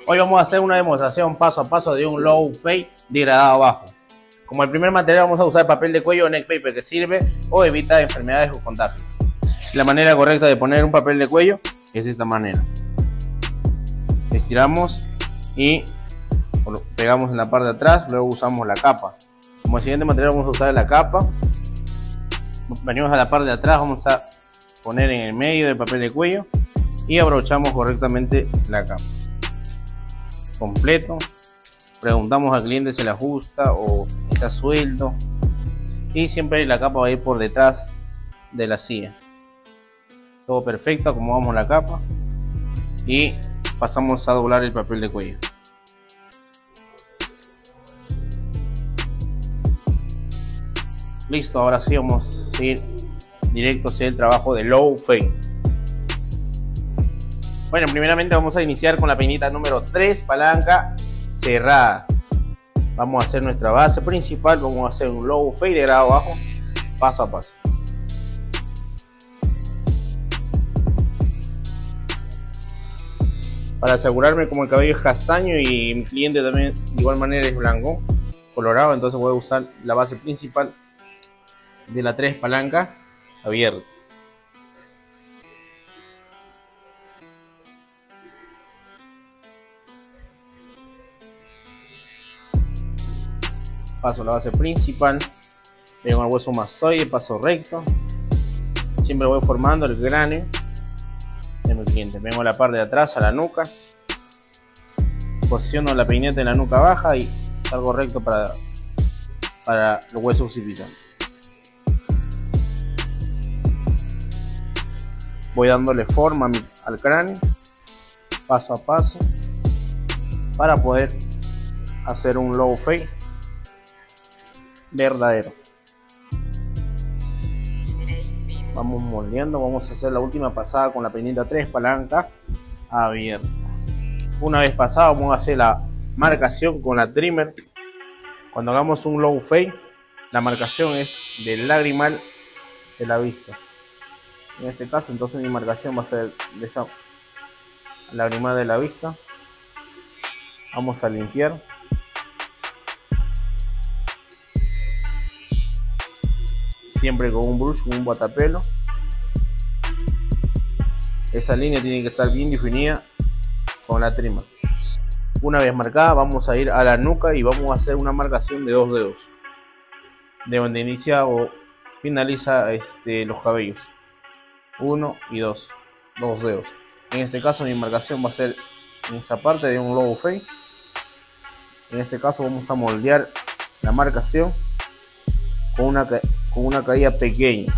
Hoy vamos a hacer una demostración paso a paso de un low fade degradado bajo. Como el primer material vamos a usar papel de cuello o neck paper, que sirve o evita enfermedades o contagios. La manera correcta de poner un papel de cuello es de esta manera. Estiramos y lo pegamos en la parte de atrás, luego usamos la capa. Como el siguiente material vamos a usar la capa. Venimos a la parte de atrás, vamos a poner en el medio del papel de cuello y abrochamos correctamente la capa. Completo. Preguntamos al cliente si le ajusta o está suelto. Y siempre la capa va a ir por detrás de la silla. Todo perfecto, acomodamos la capa y pasamos a doblar el papel de cuello. Listo, ahora sí vamos a ir directo hacia el trabajo de low fade. Bueno, primeramente vamos a iniciar con la peinita número 3, palanca cerrada. Vamos a hacer nuestra base principal, vamos a hacer un low fade de grado bajo, paso a paso. Para asegurarme, como el cabello es castaño y mi cliente también de igual manera es blanco, colorado, entonces voy a usar la base principal de la 3 palanca abierta. Paso la base principal, vengo al hueso mastoide, paso recto, siempre voy formando el cráneo de mi cliente. Vengo a la parte de atrás, a la nuca, posiciono la peineta en la nuca baja y salgo recto para los huesos occipitantes. Voy dándole forma al cráneo, paso a paso, para poder hacer un low fade verdadero. Vamos moldeando, vamos a hacer la última pasada con la peineta 3 palanca abierta. Una vez pasado vamos a hacer la marcación con la trimmer. Cuando hagamos un low fade, la marcación es del lagrimal de la vista. En este caso entonces mi marcación va a ser de esa lagrimal de la vista. Vamos a limpiar. Siempre con un brush, con un guatapelo. Esa línea tiene que estar bien definida con la trimmer. Una vez marcada vamos a ir a la nuca y vamos a hacer una marcación de 2 dedos. De donde inicia o finaliza los cabellos. 1 y 2. 2 dedos. En este caso mi marcación va a ser en esa parte de un low fade. En este caso vamos a moldear la marcación con una caída pequeña.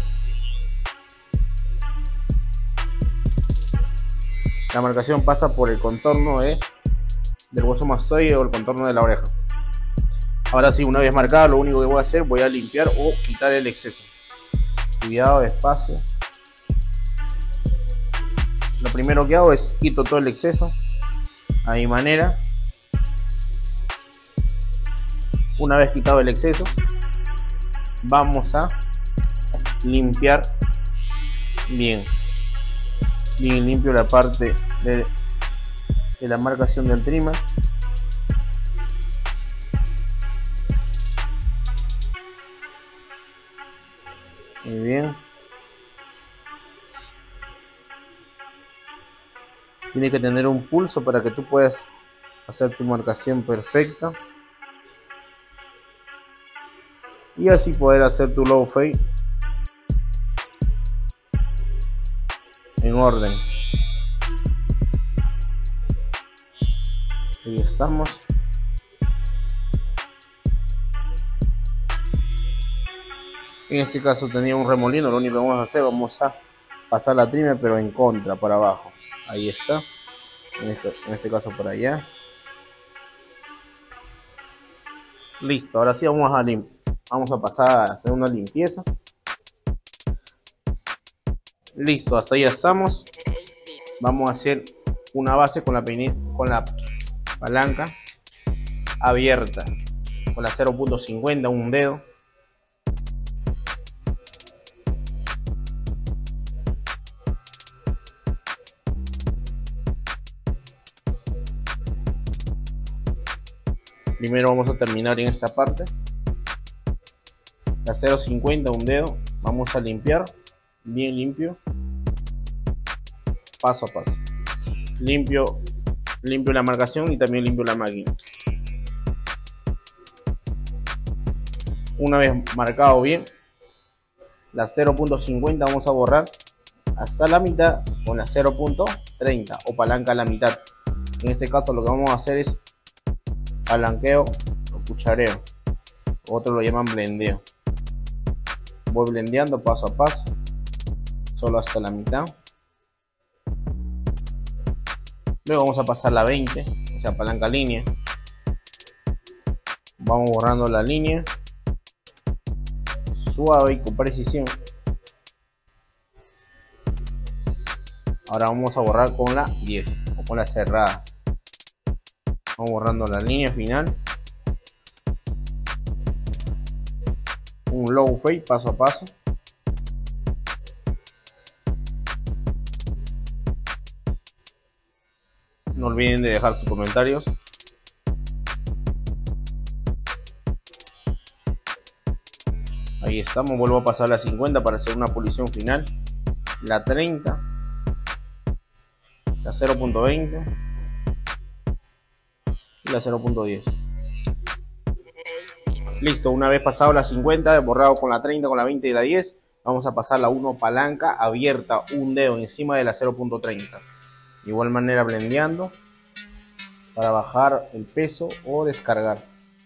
La marcación pasa por el contorno del hueso mastoide o el contorno de la oreja. Ahora sí, una vez marcada, lo único que voy a hacer, voy a limpiar o quitar el exceso. Cuidado, despacio. Lo primero que hago es quito todo el exceso a mi manera. Una vez quitado el exceso, vamos a limpiar bien limpio la parte de la marcación del trimmer. Muy bien. Tiene que tener un pulso para que tú puedas hacer tu marcación perfecta y así poder hacer tu low fade en orden. Ahí estamos. En este caso tenía un remolino, lo único que vamos a hacer, vamos a pasar la trimmer pero en contra, para abajo. Ahí está. En este caso por allá. Listo, ahora sí vamos a pasar a hacer una limpieza. Listo, hasta ahí estamos. Vamos a hacer una base con la palanca abierta, con la 0.50, un dedo. Primero vamos a terminar en esta parte. La 0.50, un dedo. Vamos a limpiar, bien limpio, paso a paso. Limpio la marcación y también limpio la máquina. Una vez marcado bien, la 0.50 vamos a borrar hasta la mitad con la 0.30 o palanca a la mitad. En este caso lo que vamos a hacer es palanqueo o cuchareo, otros lo llaman blendeo. Voy blendeando paso a paso, solo hasta la mitad. Luego vamos a pasar la 20, o sea, palanca línea. Vamos borrando la línea, suave y con precisión. Ahora vamos a borrar con la 10 o con la cerrada. Vamos borrando la línea final. Un low fade paso a paso. No olviden de dejar sus comentarios. Ahí estamos, vuelvo a pasar la 50 para hacer una pulición final. La 30, la 0.20 y la 0.10. Listo, una vez pasado la 50, borrado con la 30, con la 20 y la 10, vamos a pasar la 1 palanca abierta, un dedo encima de la 0.30. De igual manera blendeando para bajar el peso o descargar.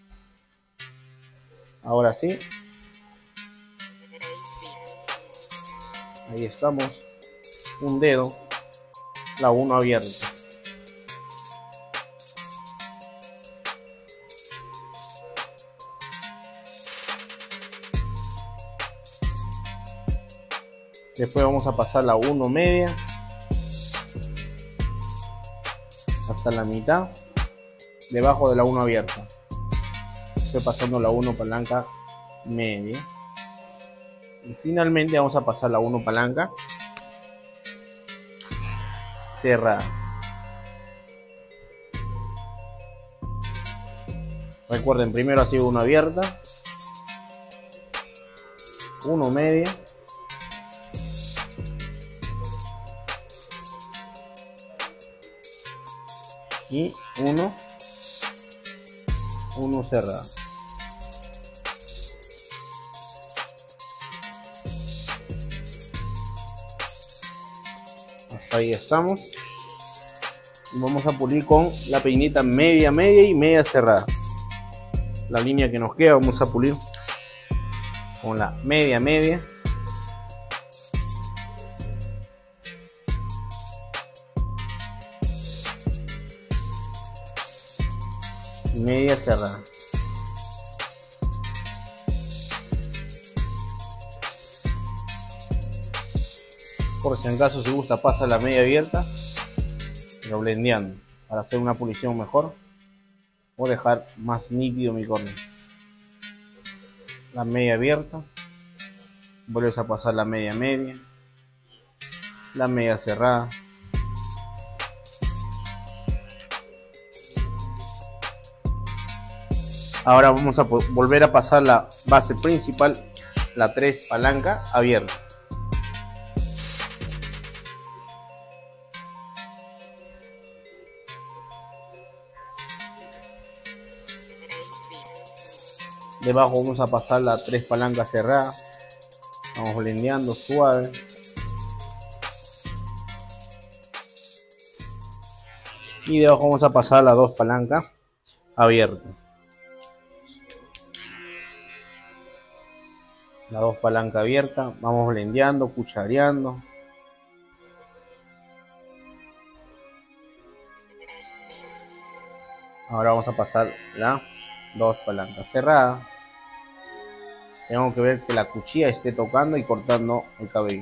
Ahora sí. Ahí estamos, un dedo, la 1 abierta. Después vamos a pasar la 1 media hasta la mitad, debajo de la 1 abierta. Estoy pasando la 1 palanca media. Y finalmente vamos a pasar la 1 palanca cerrada. Recuerden, primero ha sido 1 abierta, 1 media y 1 cerrada. Hasta ahí estamos. Y vamos a pulir con la peineta media y media cerrada. La línea que nos queda vamos a pulir con la media y media cerrada. Por si en caso si gusta, pasa la media abierta, pero blendeando para hacer una pulición mejor o dejar más nítido mi córner. La media abierta, vuelves a pasar la media, la media cerrada, ahora vamos a volver a pasar la base principal, la 3 palanca abierta. Debajo vamos a pasar la 3 palancas cerradas. Vamos blendeando suave. Y debajo vamos a pasar las 2 palancas abiertas. Las 2 palancas abiertas. Vamos blendeando, cuchareando. Ahora vamos a pasar las 2 palancas cerradas. Tengo que ver que la cuchilla esté tocando y cortando el cabello.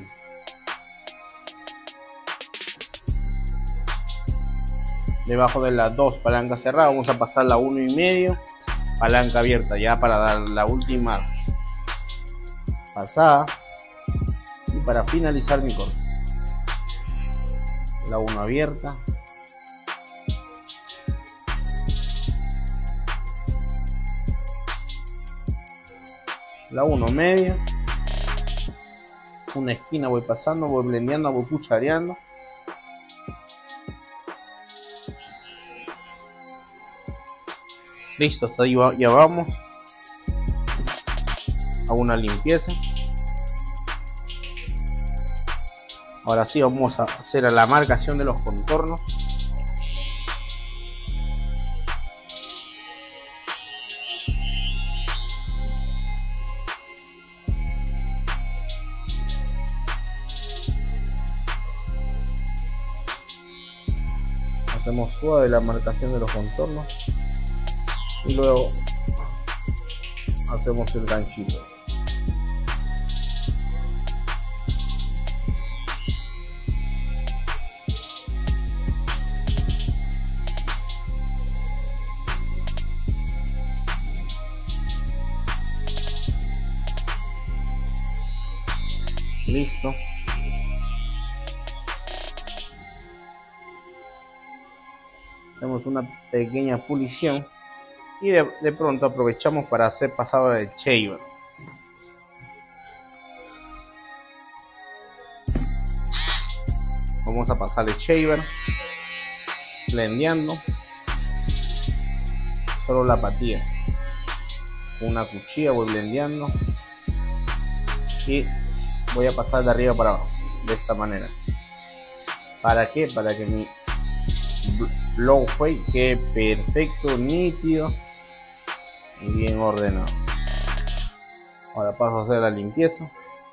Debajo de las 2 palancas cerradas vamos a pasar la 1,5 palanca abierta, ya para dar la última pasada y para finalizar mi corte. La 1 abierta, la 1 media, una esquina voy pasando, voy blendeando, voy cuchareando. Listo, hasta ahí ya vamos. Hago una limpieza. Ahora sí vamos a hacer la marcación de los contornos. Hacemos suave la marcación de los contornos y luego hacemos el ganchito. Listo. Hacemos una pequeña pulición y de pronto aprovechamos para hacer pasado del shaver. Vamos a pasar el shaver blendeando solo la patilla. Con una cuchilla voy blendeando y voy a pasar de arriba para abajo de esta manera. ¿Para qué? Para que mi blow fade quede perfecto, nítido y bien ordenado. Ahora paso a hacer la limpieza.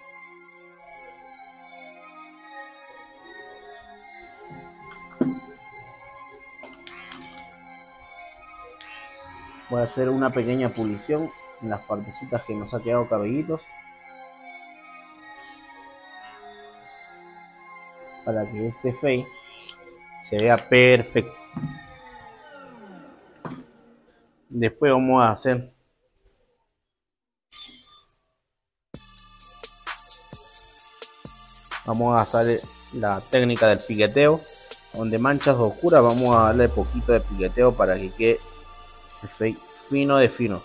Voy a hacer una pequeña pulición en las partecitas que nos ha quedado cabellitos, para que este fade se vea perfecto. Después vamos a hacer la técnica del piqueteo, donde manchas oscuras vamos a darle poquito de piqueteo para que quede el fade fino de finos.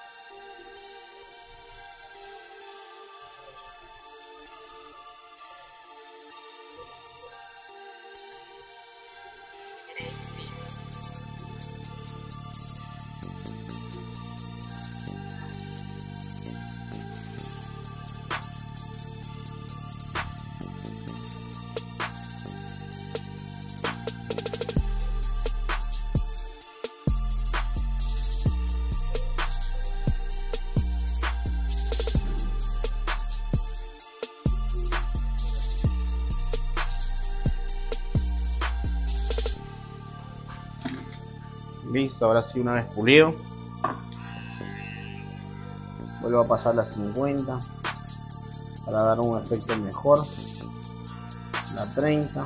Listo, ahora sí, una vez pulido, vuelvo a pasar la 50 para dar un efecto mejor, la 30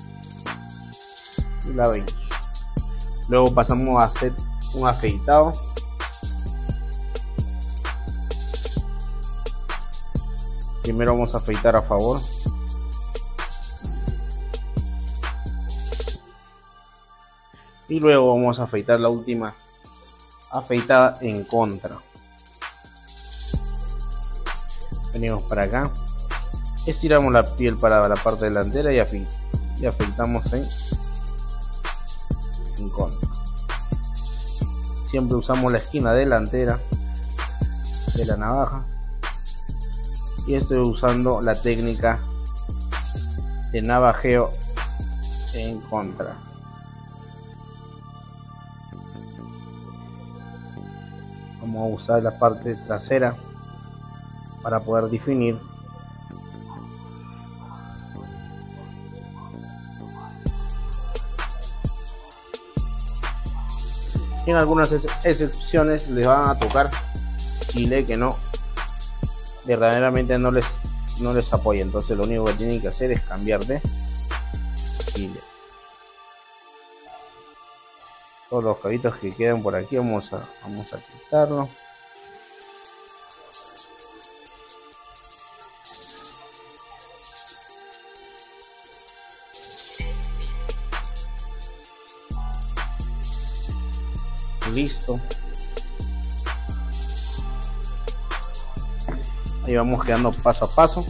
y la 20. Luego pasamos a hacer un afeitado. Primero vamos a afeitar a favor. Y luego vamos a afeitar la última afeitada en contra. Venimos para acá, estiramos la piel para la parte delantera y afeitamos en contra. Siempre usamos la esquina delantera de la navaja y estoy usando la técnica de navajeo en contra. Vamos a usar la parte trasera para poder definir. En algunas excepciones les van a tocar chile que no, verdaderamente no les apoya. Entonces lo único que tienen que hacer es cambiar de chile. Todos los cabitos que quedan por aquí vamos a quitarlo. Listo. Ahí vamos quedando paso a paso.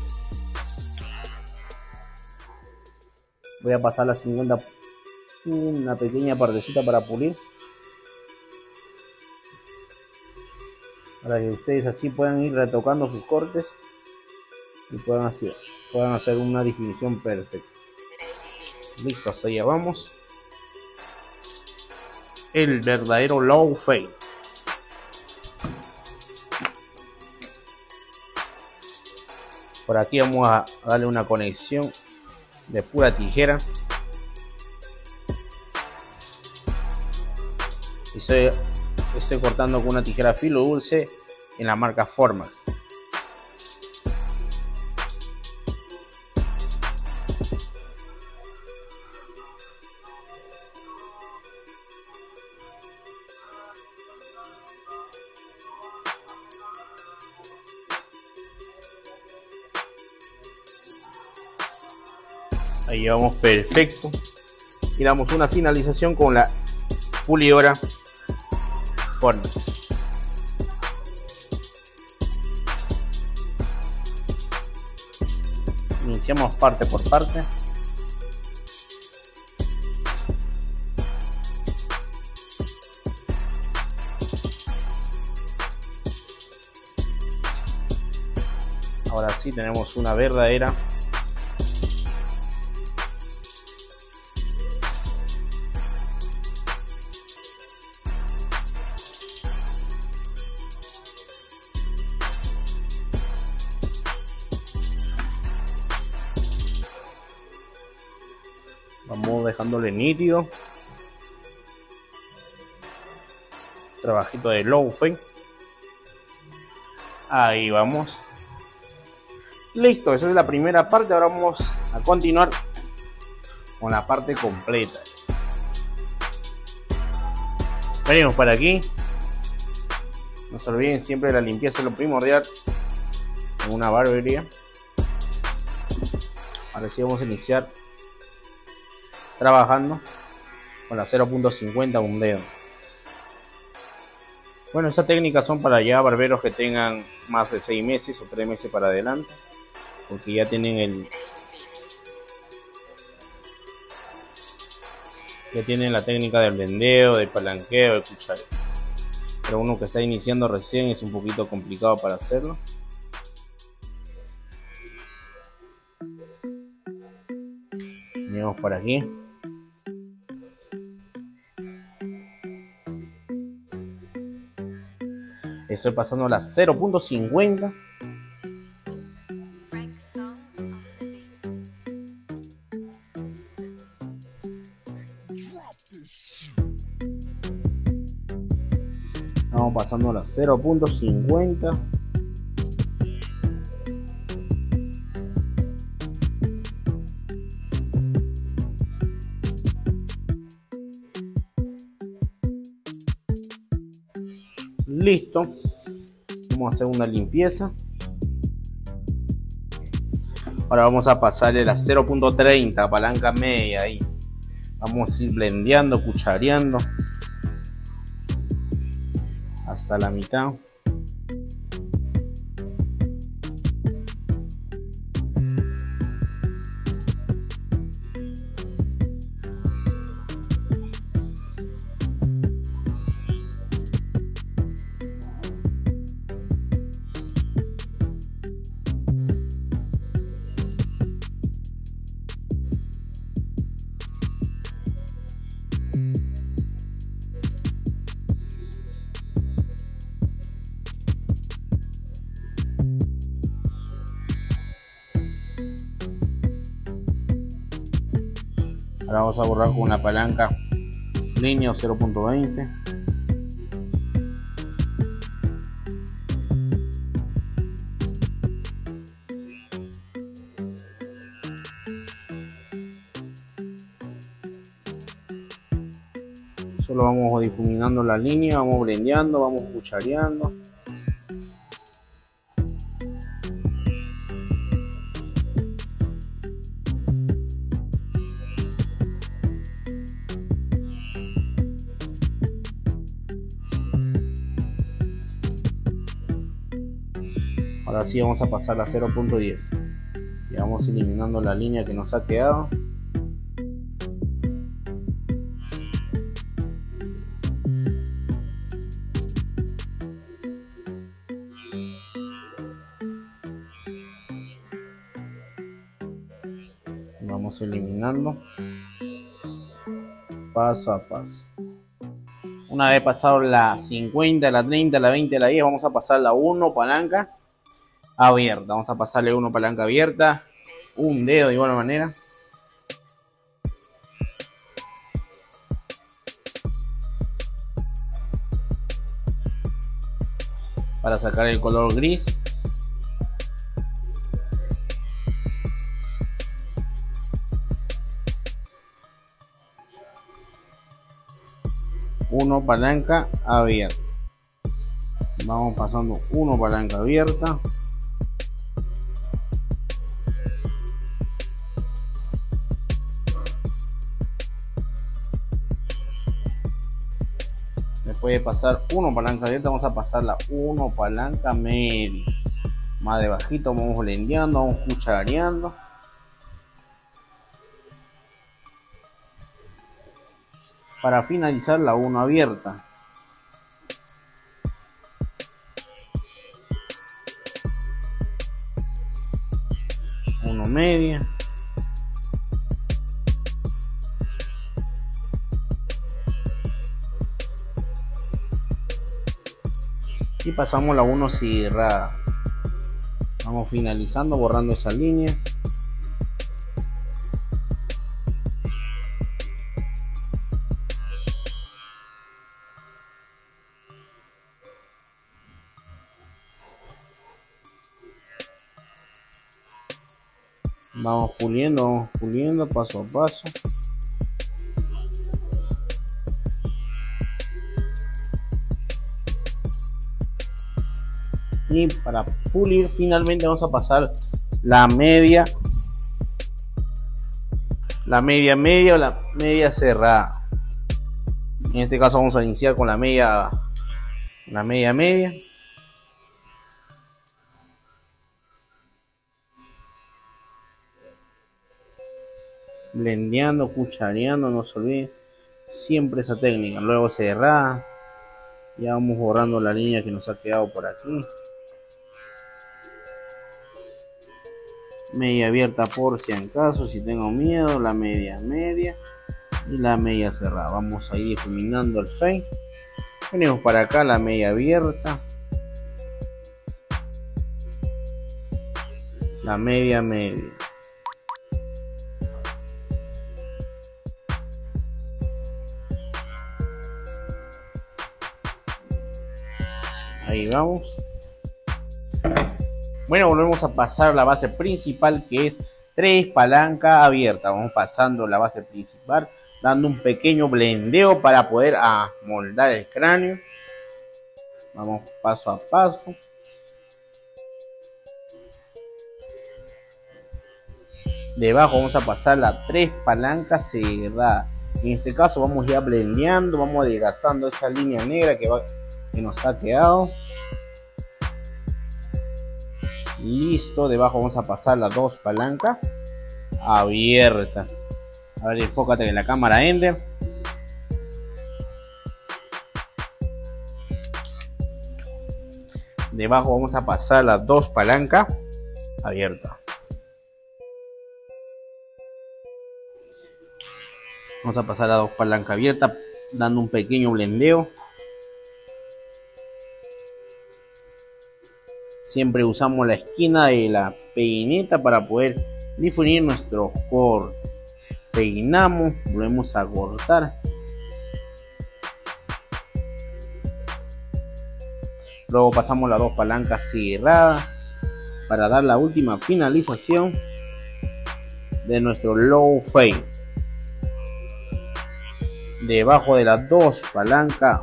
Voy a pasar la 50, una pequeña partecita para pulir, para que ustedes así puedan ir retocando sus cortes y puedan hacer una definición perfecta. Listo, hasta allá vamos. El verdadero low fade. Por aquí vamos a darle una conexión de pura tijera. Y estoy cortando con una tijera filo dulce en la marca Formax. Ahí llevamos perfecto y damos una finalización con la pulidora Formax. Iniciamos parte por parte. Ahora sí tenemos una verdadera vamos dejándole nítido. Trabajito de low fade. Ahí vamos. Listo, esa es la primera parte. Ahora vamos a continuar con la parte completa. Venimos para aquí. No se olviden siempre de la limpieza, es lo primordial en una barbería. Ahora sí vamos a iniciar trabajando con la 0.50 un dedo. Bueno, estas técnicas son para ya barberos que tengan más de 6 meses o 3 meses para adelante, porque ya tienen la técnica del blendeo, del palanqueo, del cuchareo. Pero uno que está iniciando recién es un poquito complicado para hacerlo. Venimos por aquí. Estoy pasando la 0.50. Estamos pasando la 0.50. Listo. Vamos a hacer una limpieza. Ahora vamos a pasarle la 0.30 palanca media ahí. Vamos a ir blendeando, cuchareando hasta la mitad. Ahora vamos a borrar con una palanca línea 0.20. Solo vamos difuminando la línea, vamos blendeando, vamos cuchareando. Ahora sí vamos a pasar a 0.10 y vamos eliminando la línea que nos ha quedado. Vamos eliminando paso a paso. Una vez pasado la 50, la 30, la 20, la 10, vamos a pasar la 1 palanca abierta. Vamos a pasarle 1 palanca abierta, un dedo de igual manera. Para sacar el color gris. Uno palanca abierta. Vamos pasando 1 palanca abierta. Después de pasar 1 palanca abierta, vamos a pasar la 1 palanca media. Más de bajito, vamos blendeando, vamos cuchareando. Para finalizar la 1 abierta. Uno media. Y pasamos la 1 cerrada. Vamos finalizando, borrando esa línea. Vamos puliendo paso a paso. Y para pulir finalmente vamos a pasar la media. La media o la media cerrada. En este caso vamos a iniciar con la media. La media. Blendeando, cuchareando, no se olviden siempre esa técnica. Luego cerrada. Ya vamos borrando la línea que nos ha quedado por aquí. Media abierta por si acaso, si tengo miedo. La media y la media cerrada. Vamos a ir difuminando el fade. Venimos para acá, la media abierta, la media. Ahí vamos. Bueno, volvemos a pasar la base principal, que es 3 palanca abierta. Vamos pasando la base principal, dando un pequeño blendeo para poder amoldar el cráneo. Vamos paso a paso. Debajo vamos a pasar las 3 palancas cerradas. En este caso vamos ya blendeando, vamos adelgazando esa línea negra que nos ha quedado. Listo, debajo vamos a pasar las 2 palancas abiertas. A ver, enfócate en la cámara, Ender. Debajo vamos a pasar las 2 palancas abiertas. Vamos a pasar las 2 palancas abiertas, dando un pequeño blendeo. Siempre usamos la esquina de la peineta para poder difundir nuestro corte. Peinamos, volvemos a cortar. Luego pasamos las 2 palancas cerradas para dar la última finalización de nuestro low fade. Debajo de las 2 palancas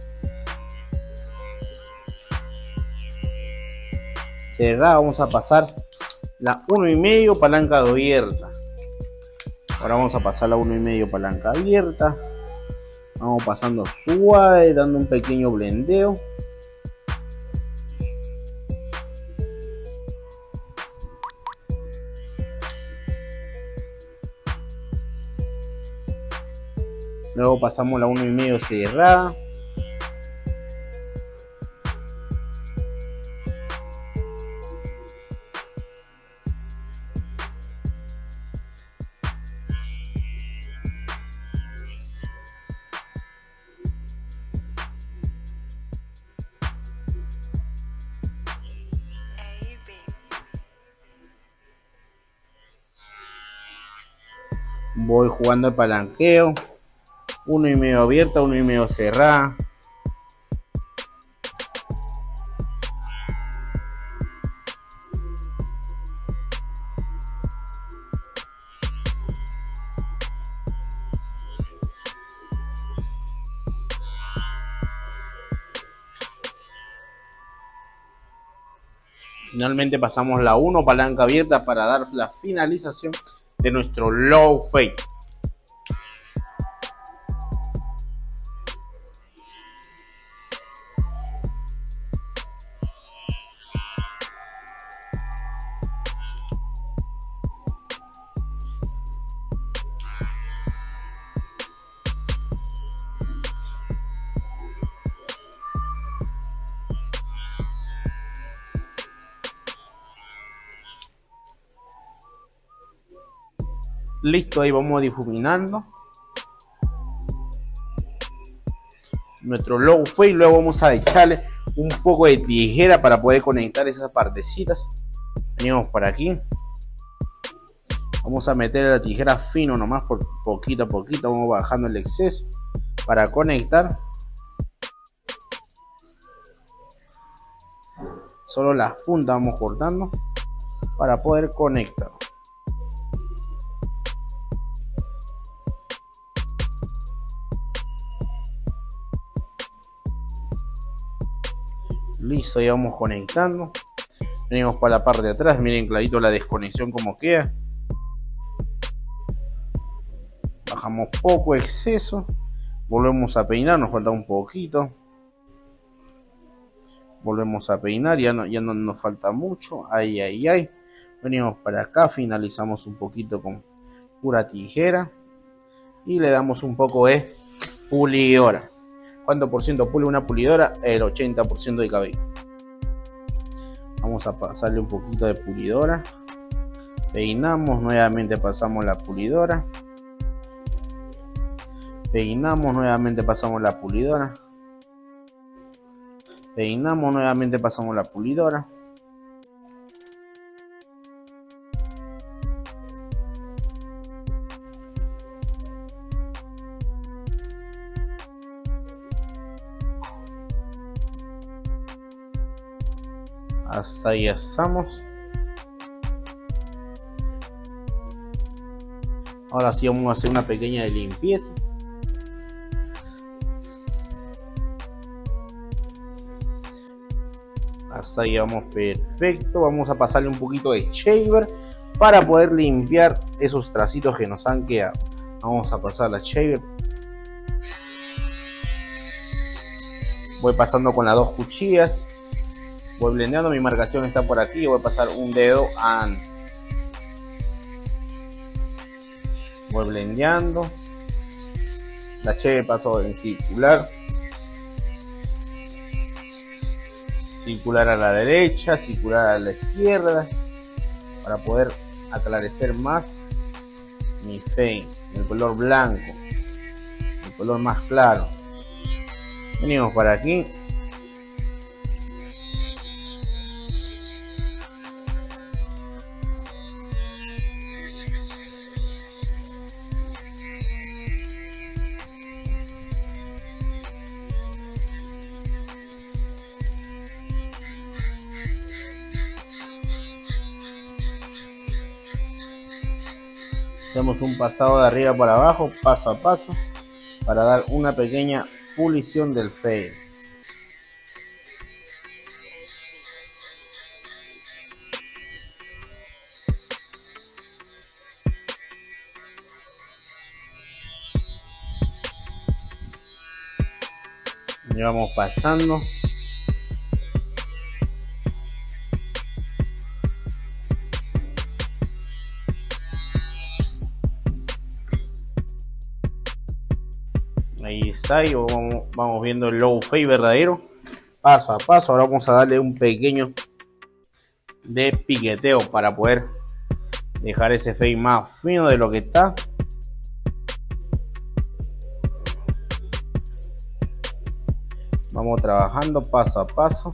cerrada vamos a pasar la 1,5 palanca abierta. Ahora vamos a pasar la 1,5 palanca abierta. Vamos pasando suave, dando un pequeño blendeo. Luego pasamos la 1,5 cerrada. Voy jugando el palanqueo. 1,5 abierta, 1,5 cerrada. Finalmente pasamos la 1 palanca abierta para dar la finalización de nuestro low fade. Listo, ahí vamos difuminando nuestro low fade. Luego vamos a echarle un poco de tijera para poder conectar esas partecitas. Venimos por aquí, vamos a meter la tijera fino nomás, por poquito a poquito vamos bajando el exceso para conectar. Solo las puntas vamos cortando para poder conectar. Listo, ya vamos conectando. Venimos para la parte de atrás. Miren clarito la desconexión como queda. Bajamos poco exceso. Volvemos a peinar, nos falta un poquito. Volvemos a peinar, ya no nos falta mucho. Ahí. Venimos para acá, finalizamos un poquito con pura tijera. Y le damos un poco de pulidora. ¿Cuánto por ciento pule una pulidora? El 80% de cabello. Vamos a pasarle un poquito de pulidora. Peinamos, nuevamente pasamos la pulidora. Peinamos, nuevamente pasamos la pulidora. Peinamos, nuevamente pasamos la pulidora. Hasta ahí estamos. Ahora sí vamos a hacer una pequeña limpieza. Hasta ahí vamos, perfecto. Vamos a pasarle un poquito de shaver para poder limpiar esos tracitos que nos han quedado. Vamos a pasar la shaver. Voy pasando con las dos cuchillas. Voy blendeando, mi marcación está por aquí. Voy a pasar un dedo antes. Voy blendeando. La shaver paso en circular. Circular a la derecha, circular a la izquierda. Para poder aclarecer más mi fade. El color blanco. El color más claro. Venimos para aquí. Hacemos un pasado de arriba para abajo, paso a paso, para dar una pequeña pulición del fade. Y vamos pasando. está ahí. Vamos viendo el low fade verdadero paso a paso. Ahora vamos a darle un pequeño de piqueteo para poder dejar ese fade más fino de lo que está. Vamos trabajando paso a paso.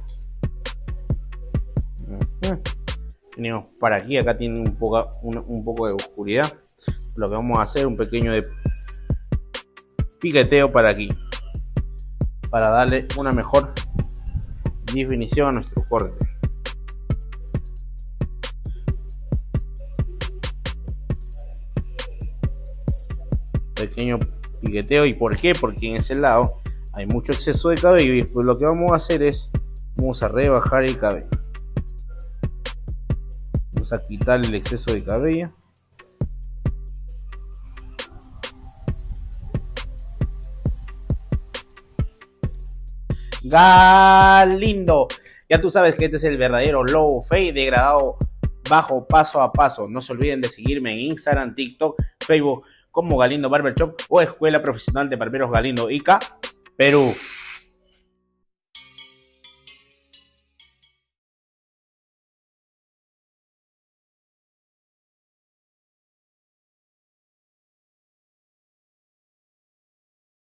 Tenemos para aquí, acá tiene un poco de oscuridad. Lo que vamos a hacer, un pequeño de piqueteo para aquí, para darle una mejor definición a nuestro corte. Pequeño piqueteo. ¿Y por qué? Porque en ese lado hay mucho exceso de cabello, y después lo que vamos a hacer es, vamos a rebajar el cabello. Vamos a quitar el exceso de cabello. Galindo, ya tú sabes que este es el verdadero low fade degradado bajo paso a paso. No se olviden de seguirme en Instagram, TikTok, Facebook como Galindo Barber Shop o Escuela Profesional de Barberos Galindo Ica, Perú.